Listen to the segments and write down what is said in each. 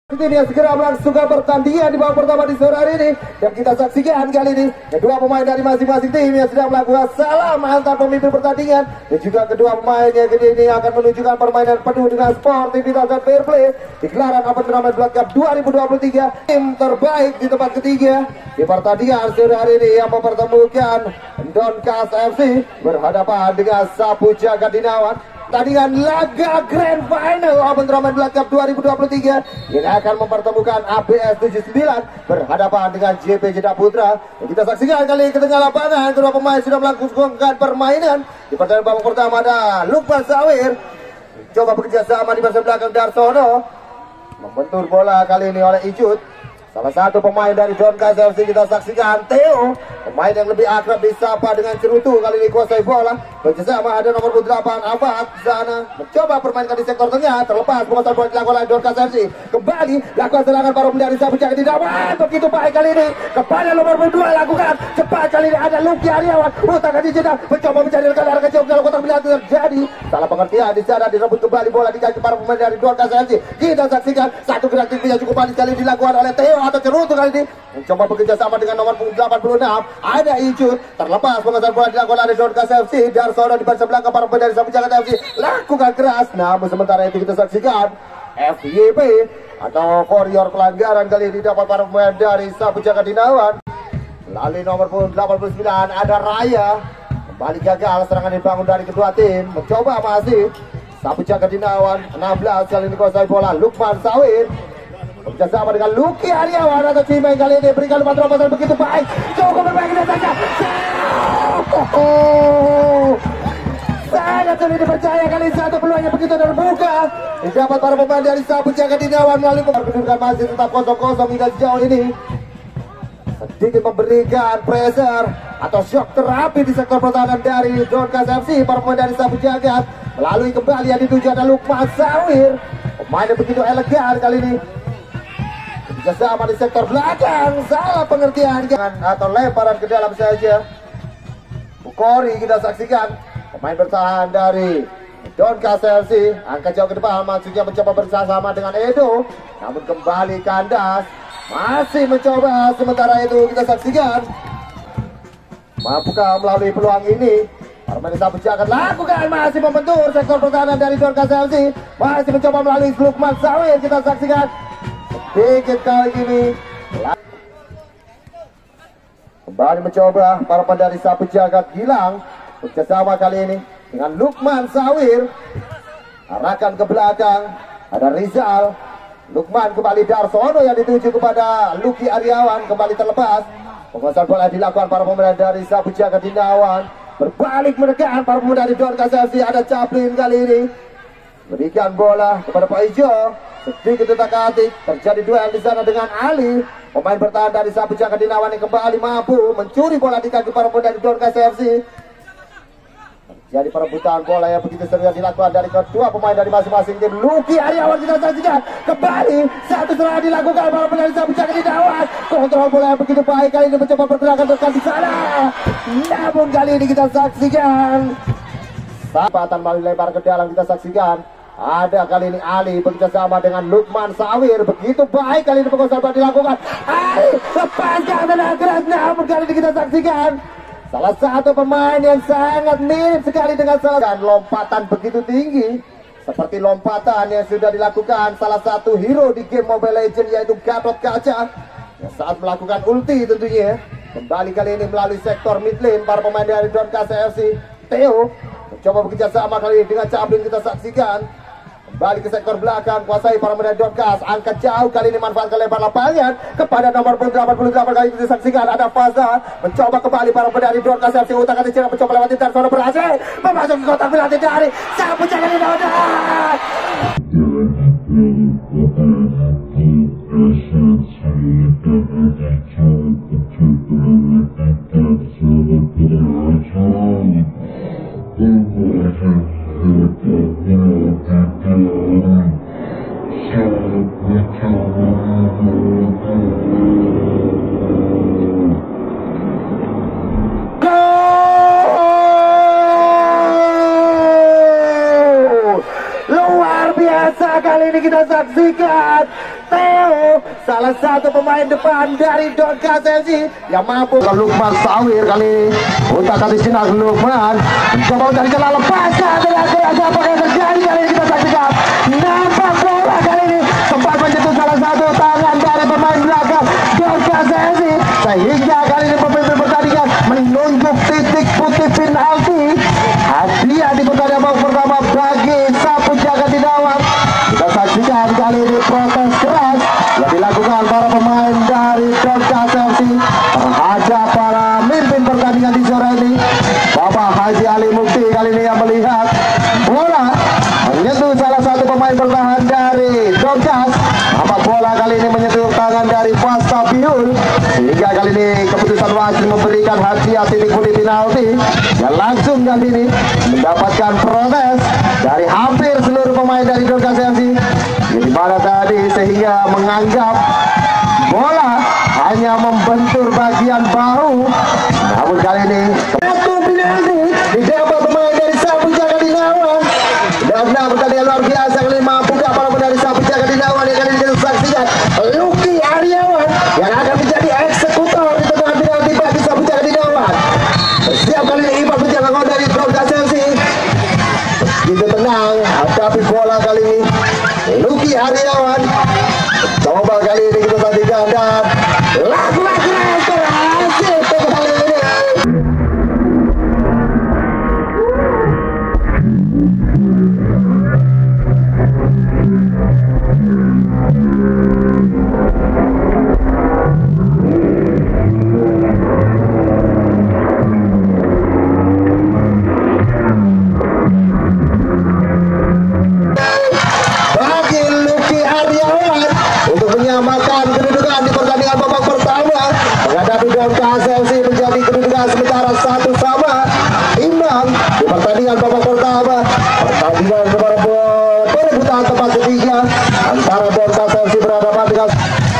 Ini yang segera melangsungkan pertandingan di babak pertama di sore hari ini, dan kita saksikan kali ini kedua pemain dari masing-masing tim yang sedang melakukan salam antar pemimpin pertandingan, dan juga kedua pemain yang kini ini akan menunjukkan permainan penuh dengan sportivitas dan fair play di gelaran Open Turnamen Blood Cup 2023. Tim terbaik di tempat ketiga di pertandingan sore hari ini yang mempertemukan Donkas FC berhadapan dengan Sapu Jagat Dinawan. Tandingan laga Grand Final Open Turnamen Blood Cup 2023 yang akan mempertemukan ABS 79 berhadapan dengan JP Jeddah Putra. Dan kita saksikan kali ke tengah lapangan kedua pemain sudah melakukan permainan. Di pertandingan babak pertama ada Lukman Sawir coba bekerja sama di bagian belakang Darsono, membentur bola kali ini oleh Icut. Salah satu pemain dari Donkas FC kita saksikan Theo, pemain yang lebih akrab disapa dengan Cerutu, kali ini kuasai bola. Bersama ada nomor 8 Abad sana mencoba permainkan di sektor tengah, terlepas penguasaan bola dilakukan oleh Donkas FC. Kembali lakukan serangan para pemain dari Sapu Jagat Dinawan, begitu baik kali ini kepada nomor 2 lakukan cepat kali ini ada Luki Aryawan, utang di Jeddah mencoba mencari rekan arah kecil kalau kotak penalti terjadi salah pengertian di sana, direbut kembali bola di kaki para pemain dari Donkas FC. Kita saksikan satu gerak tinggi yang cukup manis kali ini dilakukan oleh Theo atau Cerutu kali ini mencoba bekerja sama dengan nomor 86 ada Icut, terlepas penguasaan bola dilakukan oleh Donkas FC. Darsono di bagian belakang para pemain dari Sapu Jagat FC lakukan keras, namun sementara itu kita saksikan FYP atau Warrior pelanggaran kali ini dapat para pemain dari Sapu Jagat Dinawan. Lalu nomor 89 ada Raya, kembali gagal serangan dibangun dari kedua tim, mencoba masih Sapu Jagat Dinawan 16 kali ini kuasai bola. Lukman Sawir bekerjasama dengan Luki Aryawan atau Cimeng kali ini berikan umpan terobosan begitu baik, cukup berbaik dan saja sangat sulit dipercaya kali satu peluangnya begitu terbuka didapat para pemain dari Sapu Jagat Dinawan melalui kedudukan masih tetap 0-0 hingga sejauh ini. Sedikit memberikan pressure atau shock terapi di sektor pertahanan dari Donkas FC para pemain dari Sapu Jagat melalui kembali yang dituju ada Lukman Sawir, pemain yang begitu elegan kali ini bersama di sektor belakang, salah pengertian atau lemparan ke dalam saja. Bukori kita saksikan pemain bertahan dari Donkas FC angkat jauh ke depan, maksudnya mencoba bersama dengan Edo, namun kembali kandas masih mencoba. Sementara itu kita saksikan mampukah melalui peluang ini para pemain Sapu Jagat lakukan masih membentur sektor pertahanan dari Donkas FC, masih mencoba melalui Lukman Sawir. Kita saksikan sedikit kali ini kembali mencoba para pemain dari Sapu Jagat Gilang bekerjasama kali ini dengan Lukman Sawir, arahkan ke belakang ada Rizal. Lukman kembali Darsono yang dituju kepada Luki Aryawan, kembali terlepas penguasaan bola dilakukan para pemain dari Sapu Jagat Dinawan, berbalik menekan para pemain dari Donkas FC. Ada Caplin kali ini berikan bola kepada Pak Ijo, sedikit utak-atik terjadi duel di sana dengan Ali, pemain bertahan dari Sapu Jagat Dinawan yang kembali mampu mencuri bola di kaki para pemain dari Donkas FC. Jadi perebutan bola yang begitu seru yang dilakukan dari kedua pemain dari masing-masing tim. Luki Aryawan kita saksikan kembali satu serangan dilakukan para pemain dari Sapu Jagat Dinawan, kontrol bola yang begitu baik kali ini mencoba pergerakan dekat di sana, namun kali ini kita saksikan sahabatan melalui lebar ke dalam. Kita saksikan ada kali ini Ali bekerjasama dengan Lukman Sawir, begitu baik kali ini penguasaan bola dilakukan. Ali lepaskan tendangan keras, namun kali ini kita saksikan salah satu pemain yang sangat mirip sekali dengan lompatan begitu tinggi seperti lompatan yang sudah dilakukan salah satu hero di game Mobile Legends, yaitu Gatot Kaca yang saat melakukan ulti tentunya. Kembali kali ini melalui sektor mid lane para pemain dari Donkas FC. Theo mencoba bekerja sama kali ini dengan Caplin. Kita saksikan kembali ke sektor belakang, kuasai para pemain Donkas, angkat jauh kali ini manfaatkan lebar lapangan kepada nomor 88 kali ini disaksikan ada Faza mencoba kembali para pemain dari Donkas FC, utang kali cerah mencoba lewati Darsono, berhasil memasuki kotak penalti dari Sapu Jagat Dinawan. Luar biasa kali ini kita saksikan Theo salah satu pemain depan dari Donkas FC yang mampu. Lukman Sawir kali ini untuk kasih sinar Lukman coba dari jalan lepaskan dengan kerasa apa yang terjadi kali ini kita saksikan. Nampak bola kali ini sempat menyentuh salah satu tangan dari pemain belakang Donkas FC sehingga kali ini pemimpin pertandingan menunjuk titik putih penalti. Hadiah di pertandingan babak pertama bagi Sapu Jaga Dinawan. Kita saksikan kali ini protes keras yang dilakukan para pemain dari Donkas FC terhadap para pemimpin pertandingan di sore ini. Bapak Haji Ali Mukti kali ini yang melihat bola menyentuh salah satu pemain bertahan dari Donkas. Nampak bola kali ini menyentuh tangan dari Fastabiul sehingga kali ini keputusan wasit memberikan hadiah titik putih penalti yang langsung kali ini mendapatkan protes dari hampir seluruh pemain dari Donkas FC di mana tadi sehingga menganggap bola hanya membentur bagian bahu. Namun kali ini satu penalti didapat pemain dari Sapu Jaga Dinawan. Benar-benar pertandingan luar biasa kali ini mampu para pemain dari Sapu Jaga Dinawan yang kali ini kita saksikan Lucky Aryawan yang akan menjadi eksekutor di tengah penalti bagi Sapu Jaga Dinawan. Setiap kali ini Iman menjaga gol dari Donkas FC begitu tenang hadapi bola kali ini Lucky Aryawan. Coba kali ini kita saksikan dan lagu-lagu berhasil kali ini. Bagi Lucky Aryawan untuk menyamakan kedudukan di pertandingan babak pertama menghadapi Donkas FC menjadi kedudukan sementara 1-1 imbang di pertandingan babak pertama. Pertandingan perebutan tempat ketiga antara Donkas FC berhadapan dengan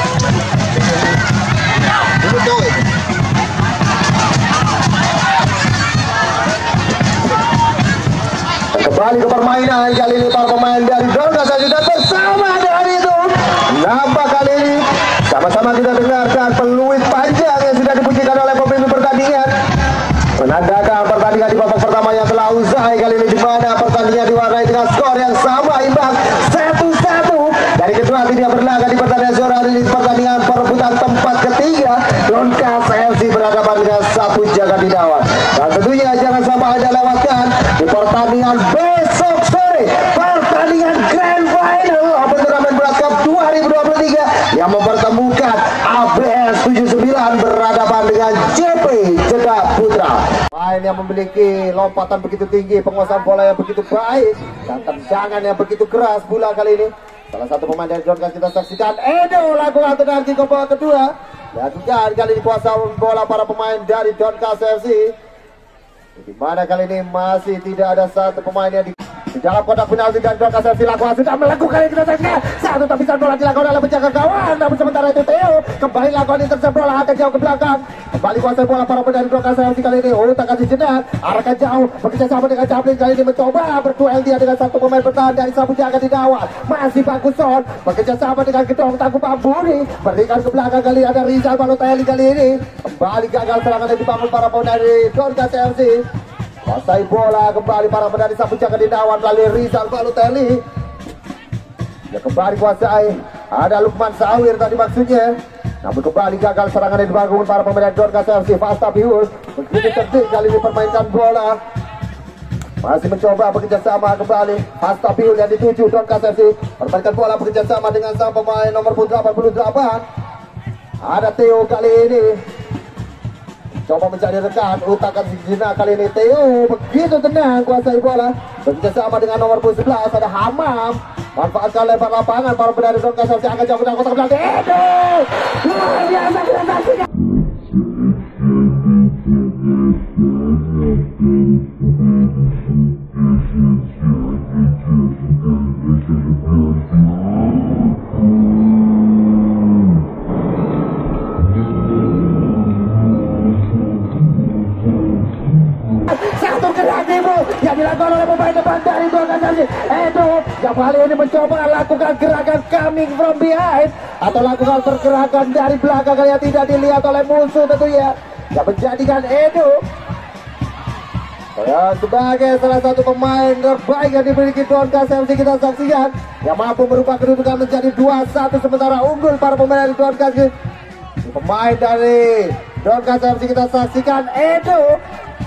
kembali ke permainan. Kali ini para pemain dari Donkas FC sudah bersama dari itu. Nampak kali ini sama-sama kita dengarkan peluit panjang yang sudah dipujikan oleh pemimpin pertandingan menandakan pertandingan di babak pertama yang telah usai kali ini, di mana pertandingan diwarnai dengan skor yang sama imbang 1-1 dari kedua tim yang berlaga di pertandingan sore hari ini. Pertandingan perebutan tempat ketiga Donkas FC berhadapan dengan Sapu Jaga Dinawan. Dan tentunya jangan sampai Anda lewatkan di pertandingan besok sore, pertandingan Grand Final Open Turnamen Berat Cup 2023 yang mempertemukan ABS 79 berhadapan dengan JP Jeddah Putra. Main yang memiliki lompatan begitu tinggi, penguasaan bola yang begitu baik dan tendangan yang begitu keras pula kali ini. Salah satu pemain dari Donkas kita saksikan Edo lakukan tendangan kick off kedua. Lakukan kali ini kuasa bola para pemain dari Donkas FC. Di mana kali ini masih tidak ada satu pemain yang di dalam kotak penalti dan Donkas FC lakukan sudah melakukan yang kita saksikan. Satu tapisan bola dilakukan oleh penjaga gawang, namun sementara itu Theo kembali lakukan intercept bola agak jauh ke belakang. Kembali kuasai bola para pemain dari Donkas FC kali ini. Tak kasih jenak, arahkan jauh, bekerja sama dengan Chaplin kali ini mencoba berduel dia dengan satu pemain bertahan dari Sapu Jaga Dinawan. Masih bagus Son, bekerja sama dengan Gedong Tangguh Pamburi, berikan ke belakang kali ada Rizal Balotelli kali ini. Kembali gagal serangan yang dibangun para pemain dari Donkas FC. Kuasai bola kembali para pemain dari Sapu Jaga Dinawan melalui Rizal Balotelli. Ya kembali kuasai, ada Lukman Sawir tadi maksudnya. Namun kembali gagal serangan yang dibangun para pemain Donkas FC. Fastabiul begitu tertib kali ini permainkan bola. Masih mencoba bekerja sama kembali Fastabiul yang dituju Donkas FC. Permainkan bola bekerja sama dengan sang pemain nomor 88. Ada Theo kali ini. Coba mencari rekan, utakan Zina kali ini Theo begitu tenang kuasai bola. Bekerja sama dengan nomor 11 ada Hamam. Manfaatkan lebar lapangan para pemain Donkas FC akan jauh kotak penalti. Edo luar biasa kita saksikan. Satu gerak yang dilakukan oleh pemain umpan dari Dorcas FC. Edo yang kali ini mencoba lakukan gerakan coming from behind atau lakukan pergerakan dari belakang yang tidak dilihat oleh musuh tentunya, yang menjadikan Edo sebagai salah satu pemain terbaik yang dimiliki Dorcas FC. Kita saksikan yang mampu merubah kedudukan menjadi 2-1 sementara unggul para pemain dari Dorcas. Pemain dari Dorcas FC kita saksikan Edo,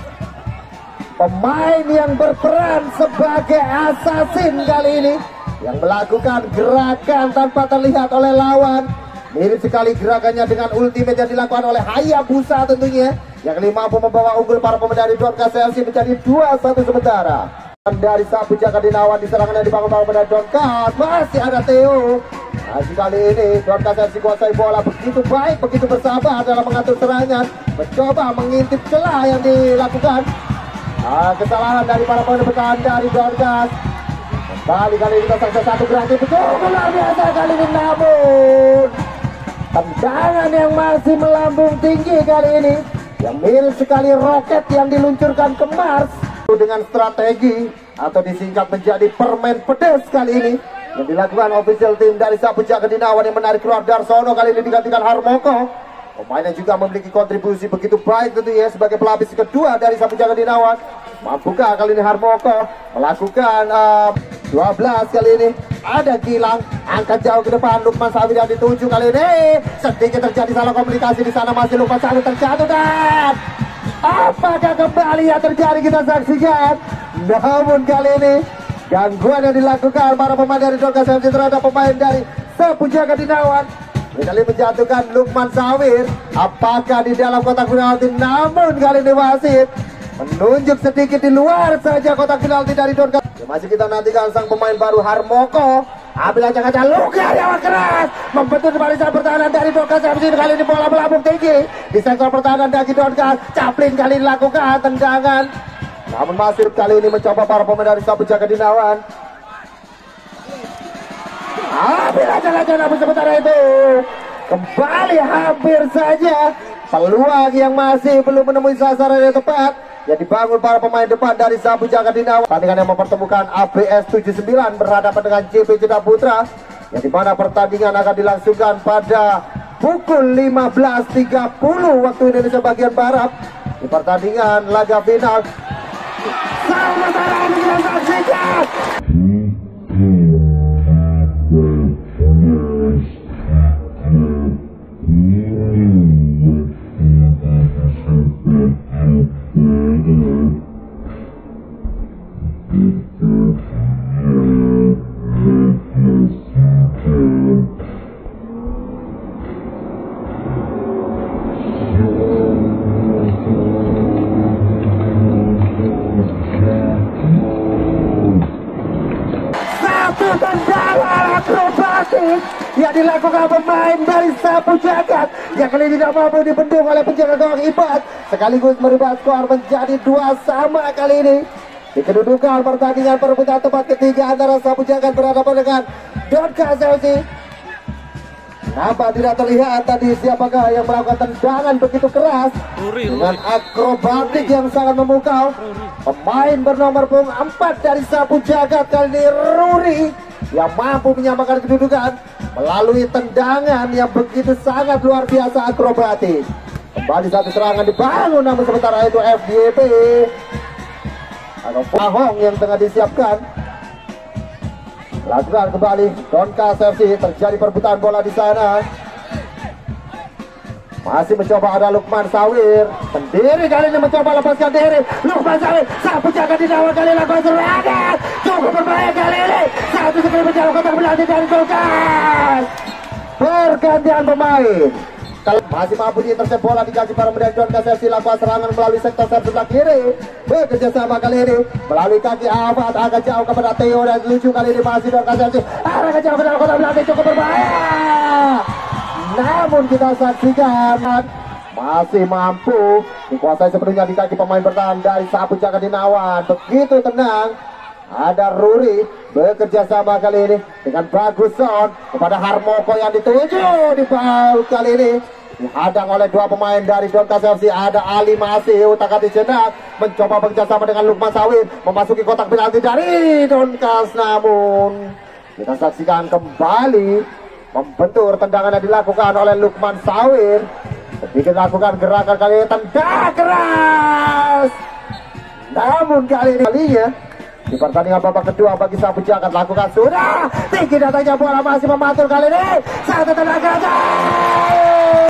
pemain yang berperan sebagai assassin kali ini, yang melakukan gerakan tanpa terlihat oleh lawan. Mirip sekali gerakannya dengan ultimate yang dilakukan oleh Hayabusa tentunya, yang mampu membawa unggul para pemain dari Dorcas FC menjadi 2-1 sementara. Dari Sapu Jaga Dinawan di serangan yang dibangun para pemain Dorcas, masih ada Theo. Masih kali ini Dorcas FC kuasai bola begitu baik, begitu bersabar dalam mengatur serangan, mencoba mengintip celah yang dilakukan. Kesalahan dari para pemain bertahan dari Dorcas. Kembali kali ini kita saksikan satu gerakan betul luar biasa kali ini, namun tendangan yang masih melambung tinggi kali ini, yang mirip sekali roket yang diluncurkan ke Mars dengan strategi atau disingkat menjadi permen pedas kali ini yang dilakukan official tim dari Sapu Jaga Dinawan, yang menarik keluar Darsono kali ini digantikan Harmoko, pemain yang juga memiliki kontribusi begitu baik tentunya sebagai pelapis kedua dari Sapu Jaga Dinawan. Mampukah kali ini Harmoko melakukan 12 kali ini? Ada Gilang, angkat jauh ke depan, Lukman Sawir yang dituju kali ini. Sedikit terjadi salah komunikasi di sana, masih Lukman Sawir terjatuh, dan apakah kembali yang terjadi kita saksikan? Namun kali ini gangguan yang dilakukan para pemain dari Dorcas FC terhadap pemain dari Sapu Jaga Dinawan. Kali menjatuhkan Lukman Sawir, apakah di dalam kotak penalti? Namun kali ini wasit menunjuk sedikit di luar saja kotak penalti dari Dorcas. Masih kita nantikan sang pemain baru Harmoko. Ambil acak-acak luka yang keras, membentuk barisan pertahanan dari Dorcas FC. Kali ini bola melambung tinggi di sektor pertahanan dari Dorcas. Caplin kali ini lakukan tendangan, namun masih kali ini mencoba para pemain dari Sapu Jaga Dinawan. Ambil acak-acak, namun sementara itu kembali hampir saja peluang yang masih belum menemui sasaran yang tepat yang dibangun para pemain depan dari Sapu Jaga Dinawan. Pertandingan yang mempertemukan ABS 79 berhadapan dengan JP Jeddah Putra, yang dimana pertandingan akan dilangsungkan pada pukul 15.30 waktu Indonesia bagian Barat di pertandingan laga final. Sementara kita saksikan yang dilakukan pemain dari Sapu Jagat, yang kali ini tidak mampu dibendung oleh penjaga gawang Ibad, sekaligus merubah skor menjadi 2-2 kali ini. Di kedudukan pertandingan perebutan tempat ketiga antara Sapu Jagat berhadapan dengan Dorcas FC. Nampak tidak terlihat tadi siapakah yang melakukan tendangan begitu keras dengan akrobatik yang sangat memukau. Pemain bernomor punggung 4 dari Sapu Jagat kali ini Ruri, yang mampu menyamakan kedudukan melalui tendangan yang begitu sangat luar biasa akrobatik. Kembali satu serangan dibangun, namun sementara itu FDP atau Pahong yang tengah disiapkan lakukan kembali. Dorcas FC, terjadi perebutan bola di sana. Masih mencoba ada Lukman Sawir sendiri, kali ini mencoba lepaskan diri. Lukman Sawir, Sapu Jaga Dinawan kali lakukan serangan cukup berbahaya kali ini. Satu sekali menjauh kotak penalti dari Dorcas. Pergantian pemain. Kalau masih mampu diintercept bola dikasih para pemain Dorcas FC, lakukan serangan melalui sektor sebelah kiri. Bekerja sama kali ini melalui kaki Ahmad, agak jauh kepada Theo, dan lucu kali ini masih Dorcas FC. Agak jauh ke dalam kotak penalti, cukup berbahaya. Namun kita saksikan masih mampu dikuasai sepenuhnya di kaki pemain bertahan dari Sapu Jaga Dinawan. Begitu tenang. Ada Ruri bekerja sama kali ini dengan Baguson kepada Harmoko yang dituju di foul kali ini. dihadang oleh dua pemain dari Donkas FC. Ada Ali masih utak-atik jenak mencoba bekerjasama dengan Lukman Sawir memasuki kotak penalti dari Donkas, namun kita saksikan kembali membentur tendangan yang dilakukan oleh Lukman Sawir. Sedikit lakukan gerakan kali ini, tendang keras, namun kali ini kalinya di pertandingan babak kedua bagi Sapu Jagat lakukan sudah tinggi datangnya bola masih memantul kali ini satu tendangan keras.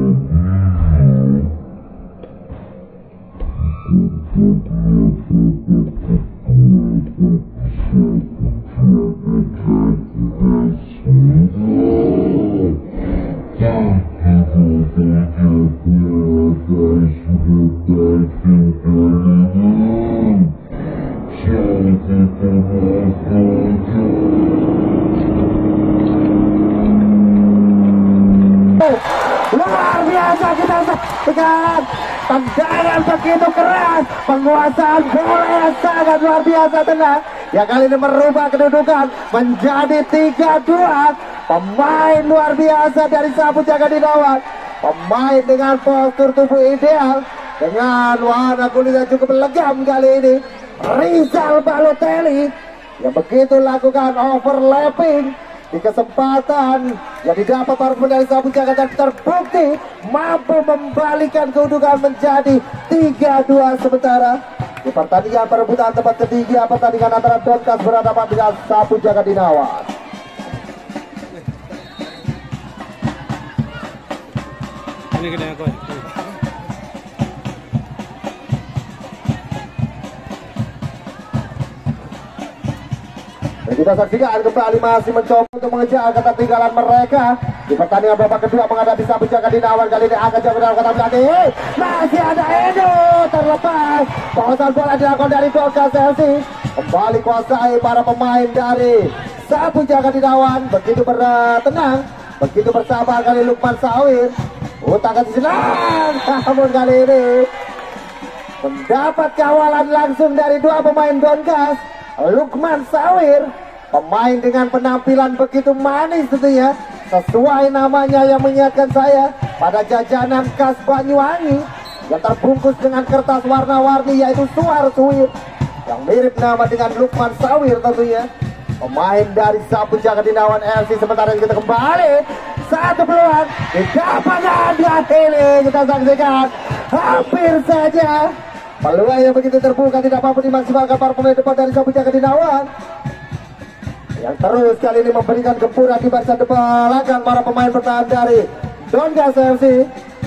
Luar biasa kita saksikan tendangan begitu keras, penguasaan bola yang sangat luar biasa tenang yang kali ini merubah kedudukan menjadi 3-2. Pemain luar biasa dari Sapu Jagat Dinawan, pemain dengan postur tubuh ideal, dengan warna kulit yang cukup legam kali ini, Rizal Balotelli yang begitu lakukan overlapping di kesempatan yang didapat para pemain Sapu Jagat dan terbukti mampu membalikan kedudukan menjadi 3-2 sementara di pertandingan perebutan tempat ketiga pertandingan antara Donkas berhadapan dengan Sapu Jagat Dinawan. Ini kena aku. Kita saksikan kembali masih mencoba untuk mengejar ketertinggalan mereka di pertandingan babak kedua menghadapi Sapu Jagat Dinawan. Kali ini akan jauh dalam kotak penalti. Masih ada Edo terlepas. Penguasaan bola dilakukan dari Donkas FC. Kembali kuasai para pemain dari Sapu Jagat Dinawan. Begitu bertenang, begitu bersabar kali Lukman Sawir. Utak-atik senang, namun kali ini mendapat kawalan langsung dari dua pemain Donkas. Lukman Sawir, pemain dengan penampilan begitu manis tentunya, sesuai namanya yang mengingatkan saya pada jajanan khas Banyuwangi yang terbungkus dengan kertas warna-warni, yaitu Suar Suwir, yang mirip nama dengan Lukman Sawir tentunya. Pemain dari Sapu Jagat Dinawan FC. Sementara kita kembali satu peluang didapatkan di akhirnya kita saksikan hampir saja peluang yang begitu terbuka tidak mampu dimaksimalkan para pemain depan dari Sapu Jagat Dinawan yang terus kali ini memberikan gempuran di barisan belakang para pemain bertahan dari Donkas FC.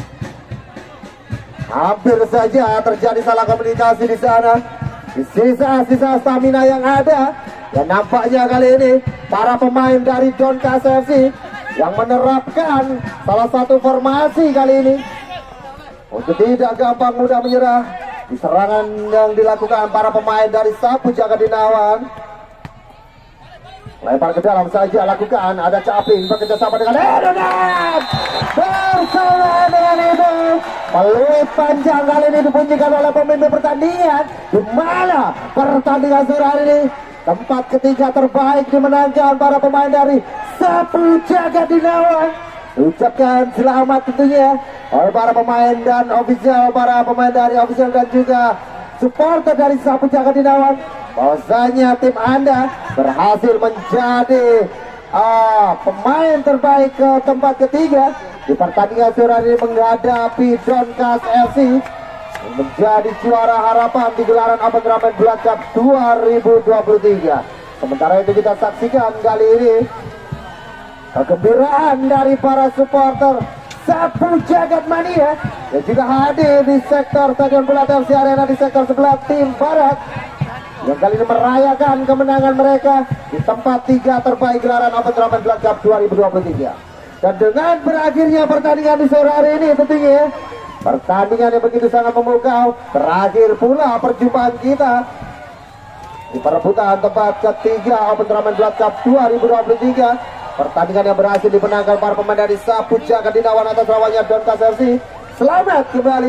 Hampir saja terjadi salah komunikasi di sana. Di sisa-sisa stamina yang ada, dan nampaknya kali ini para pemain dari Donkas FC yang menerapkan salah satu formasi kali ini untuk tidak gampang mudah menyerah di serangan yang dilakukan para pemain dari Sapu Jagat Dinawan. Lempar ke dalam saja lakukan, ada Caping bekerjasama dengan Edonan bersama dengan itu. Peluit panjang kali ini dibunyikan oleh pemimpin pertandingan, di mana pertandingan sore hari ini tempat ketiga terbaik dimenangkan para pemain dari Sapu Jagat Dinawan. Ucapkan selamat tentunya oleh para pemain dan ofisial, para pemain dari ofisial dan juga supporter dari Sapu Jagat Dinawan, bahwasanya tim Anda berhasil menjadi pemain terbaik ke tempat ketiga di pertandingan sore hari ini menghadapi Donkas FC menjadi juara harapan di gelaran Open Ramen Blood Cup 2023. Sementara itu kita saksikan kali ini kegembiraan dari para supporter Sapu Jagat Mania yang juga hadir di sektor Stadion Bulat FC Arena di sektor sebelah tim barat, yang kali ini merayakan kemenangan mereka di tempat tiga terbaik gelaran Open Ramen Blood Cup 2023. Dan dengan berakhirnya pertandingan di sore hari ini tentunya pertandingan yang begitu sangat memukau, berakhir pula perjumpaan kita di perebutan tempat ketiga Open Ramen Blood Cup 2023. Pertandingan yang berhasil dimenangkan para pemain dari Sapu Jagat Dinawan atas lawannya Donkas FC. Selamat kembali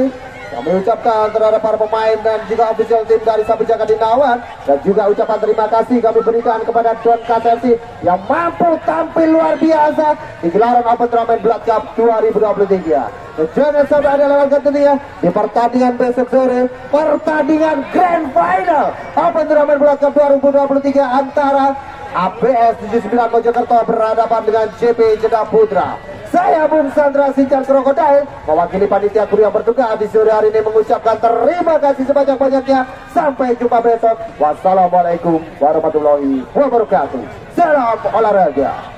Kami ucapkan terhadap para pemain dan juga official tim dari Sapi Jaga Dinawan, dan juga ucapan terima kasih kami berikan kepada Don KTFC yang mampu tampil luar biasa di gelaran Open Turnamen Blood Cup 2023. Dan jangan sampai ada lewatkan tentunya di pertandingan besok sore, pertandingan Grand Final Open Turnamen Blood Cup 2023 antara APS 79 Mojokerto berhadapan dengan JP Jeddah Putra. Saya Bung Sandra Sincar Krokodil mewakili panitia kru yang bertugas di sore hari ini mengucapkan terima kasih sebanyak-banyaknya. Sampai jumpa besok. Wassalamualaikum warahmatullahi wabarakatuh. Salam olahraga.